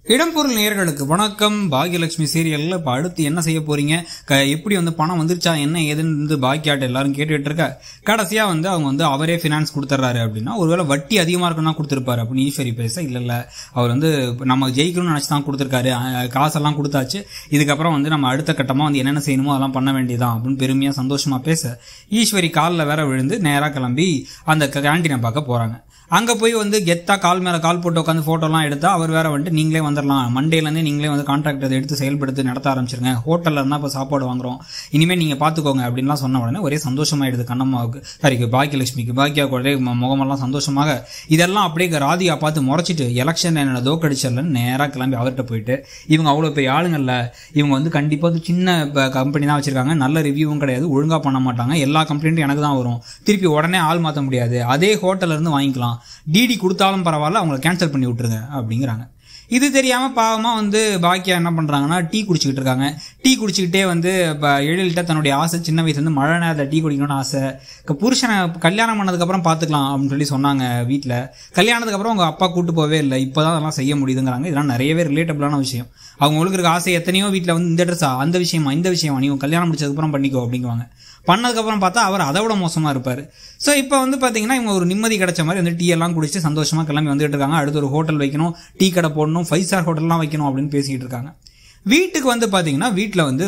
இடம்பொருள் நேயர்களுக்கு வணக்கம். பாக்யலட்சுமி சீரியல்ல இப்ப அடுத்து என்ன செய்ய போறீங்க, எப்படி பணம் வந்துருச்சா என்ன ஏதுன்னு பாக்கியாட்ட எல்லாரும் கேட்டுட்டு இருக்க. கடைசியா அவங்க அவரே பினான்ஸ் கொடுத்துறாரு அப்படின்னா, ஒருவேளை வட்டி அதிகமா இருக்குன்னா கொடுத்துருப்பாரு அப்படின்னு ஈஸ்வரி பேச, இல்ல அவர் நம்ம ஜெயிக்கணும்னு நினைச்சுதான் கொடுத்துருக்காரு, காசெல்லாம் கொடுத்தாச்சு, இதுக்கப்புறம் நம்ம அடுத்த கட்டமா என்னென்ன செய்யணுமோ அதெல்லாம் பண்ண வேண்டியதான் அப்படின்னு பெருமையா சந்தோஷமா பேச, ஈஸ்வரி காலில் வேற விழுந்து நேரா கிளம்பி அந்த கேண்டீனை பார்க்க போறாங்க. அங்க போய் கெத்தா கால் மேல கால் போட்டு உட்காந்து போட்டோலாம் எடுத்தா, அவர் வேற நீங்களே வந்துடலாம், மண்டேல இருந்தே நீங்களே கான்ட்ராக்ட் எடுத்து செயல்படுத்தி நடத்த ஆரம்பிச்சிருங்க, ஹோட்டல்ல இருந்தா இப்ப சாப்பாடு வாங்குறோம், இனிமே நீங்க பாத்துக்கோங்க அப்படின்லாம் சொன்ன உடனே ஒரே சந்தோஷமாயிடுது கண்ணம்மாவுக்கு, சாரி பாக்கியலட்சுமிக்கு. பாக்கியாவுடைய முகமெல்லாம் சந்தோஷமாக, இதெல்லாம் அப்படியே ராதிகா பார்த்து முறைச்சிட்டு எலெக்ஷன் என்ன தோக்கடிச்சலன்னு நேரா கிளம்பி அவர்கிட்ட போயிட்டு, இவங்க அவ்வளவு பெரிய ஆளுங்கல்ல, இவங்க கண்டிப்பா சின்ன கம்பெனி தான் வச்சிருக்காங்க, நல்ல ரிவ்யூவும் கிடையாது, ஒழுங்கா பண்ண மாட்டாங்க, எல்லா கம்ப்ளைண்ட்டும் எனக்கு தான் வரும், திருப்பி உடனே ஆள் மாற்ற முடியாது, அதே ஹோட்டல்ல இருந்து வாங்கிக்கலாம், டிடி கொடுத்தாலும் பரவாயில்ல, அவங்களை கேன்சல் பண்ணி விட்டுருங்க அப்படிங்கிறாங்க. இது தெரியாம பாவமா பாக்கியா என்ன பண்றாங்கன்னா, டீ குடிச்சுக்கிட்டு இருக்காங்க. டீ குடிச்சுக்கிட்டே எழில்கிட்ட தன்னுடைய ஆசை, சின்ன வயசுல மழை நேரத்தில் டீ குடிக்கணும்னு ஆசை, புருஷனை கல்யாணம் பண்ணதுக்கு அப்புறம் பாத்துக்கலாம் அப்படின்னு சொல்லி சொன்னாங்க வீட்டுல. கல்யாணத்துக்கு அப்புறம் அவங்க அப்பா கூட்டு போவே இல்லை, இப்பதான் அதெல்லாம் செய்ய முடியுதுங்கிறாங்க. இதெல்லாம் நிறையவே ரிலேட்டபிளான விஷயம். அவங்களுக்கு இருக்க ஆசை எத்தனையோ வீட்டுல இந்த ட்ரெஸ்ஸா, அந்த விஷயமா, இந்த விஷயமா, நீங்க கல்யாணம் முடிச்சதுக்கு அப்புறம் பண்ணிக்கோ அப்படிங்குவாங்க. பண்ணதுக்கப்புறம் பார்த்தா அவர் அதை விட மோசமா இருப்பாரு. ஸோ இப்போ பாத்தீங்கன்னா இவங்க ஒரு நிம்மதி கிடைச்ச மாதிரி டீ எல்லாம் குடிச்சு சந்தோஷமா கிளம்பி வந்துட்டு இருக்காங்க. அடுத்து ஒரு ஹோட்டல் வைக்கணும், டீ கடை போடணும், 5 ஸ்டார் ஹோட்டல்லாம் வைக்கணும் அப்படின்னு பேசிக்கிட்டு இருக்காங்க. வீட்டுக்கு பாத்தீங்கன்னா வீட்டுல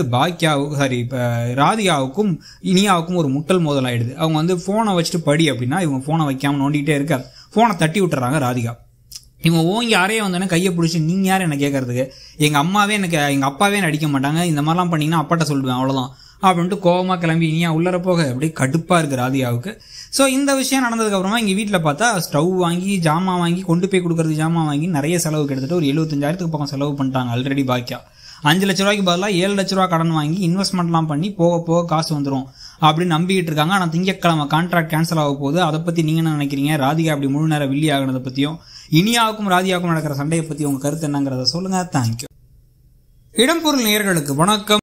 இப்ப ராதிகாவுக்கும் இனியாவுக்கும் ஒரு முட்டல் மோதல் ஆயிடுது. அவங்க போனை வச்சுட்டு படி அப்படின்னா இவங்க போனை வைக்காம நோண்டிட்டே இருக்க, போனை தட்டி விட்டுறாங்க ராதிகா. இவங்க ஓங்கி யாரையே வந்தோடனே கையை பிடிச்சி, நீங்க யாரும் என்ன கேட்கறதுக்கு, எங்க அப்பாவே அடிக்க மாட்டாங்க, இந்த மாதிரிலாம் பண்ணீங்கன்னா அப்பாட்ட சொல்லுவேன் அவ்வளவுதான் அப்படின்ட்டு கோவமா கிளம்பி இனியா உள்ளர போக அப்படியே கடுப்பா இருக்கு ராதிகாவுக்கு. ஸோ இந்த விஷயம் நடந்ததுக்கு அப்புறமா இங்க வீட்டில் பார்த்தா ஸ்டவ் வாங்கி, ஜாமான் வாங்கி, கொண்டு போய் கொடுக்கறது ஜாமான் வாங்கி நிறைய செலவு, கிட்டத்தட்ட ஒரு 75,000 பக்கம் செலவு பண்ணிட்டாங்க ஆல்ரெடி. பாக்கியா 5 லட்ச ரூபாய்க்கு பதிலாக 7 லட்ச ரூபா கடன் வாங்கி இன்வெஸ்ட்மெண்ட்லாம் பண்ணி போக போக காசு வந்துடும் அப்படின்னு நம்பிக்கிட்டு இருக்காங்க. ஆனால் திங்கட்கிழமை கான்ட்ராக்ட் கேன்சல் ஆக போகுது. அதை பத்தி நீங்க என்ன நினைக்கிறீங்க? ராதிகா அப்படி முழு நேரம் வில்லி ஆகினதை பத்தியும், இனியாவுக்கும் ராதிகாவுக்கும் நடக்கிற சண்டையை பத்தி உங்க கருத்து என்னங்கிறத சொல்லுங்க. தேங்க்யூ. இடம்பொருள் நேயர்களுக்கு வணக்கம்.